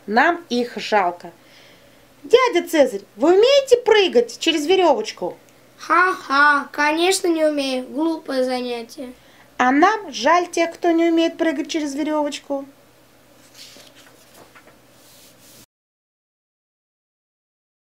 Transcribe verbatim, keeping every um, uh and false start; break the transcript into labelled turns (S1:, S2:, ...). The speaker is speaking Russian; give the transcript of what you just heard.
S1: Нам их жалко. Дядя Цезарь, вы умеете прыгать через веревочку?
S2: Ха-ха, конечно не умею. Глупое занятие.
S1: А нам жаль тех, кто не умеет прыгать через веревочку.